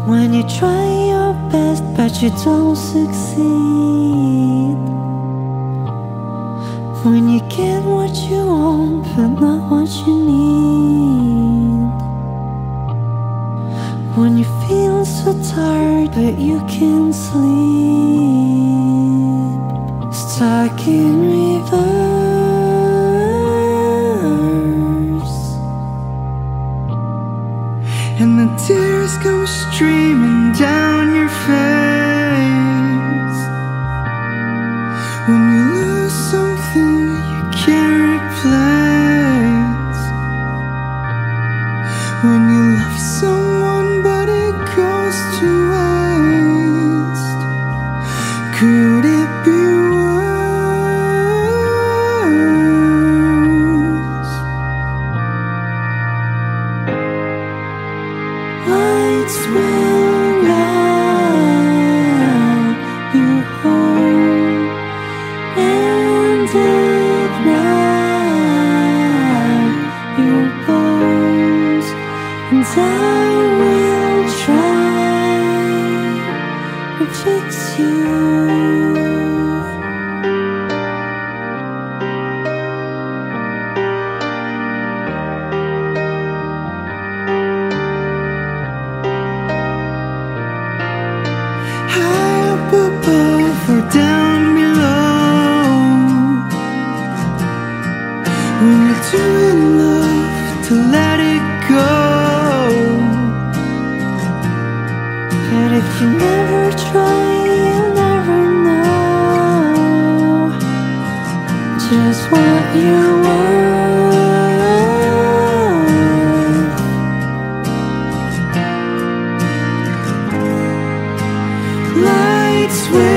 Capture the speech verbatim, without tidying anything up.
When you try your best but you don't succeed, when you get what you want but not what you need, when you feel so tired but you can't sleep, stuck in reverse, and the tears come streaming down your face when you lose something you can't replace, when you love someone but it goes to waste. Could it be worse? lights will guide you home and ignite your bones, and I will try to fix you. High up above or down below, when you're too in love to let it go. But if you never try, you'll never know just what you're worth. Lights will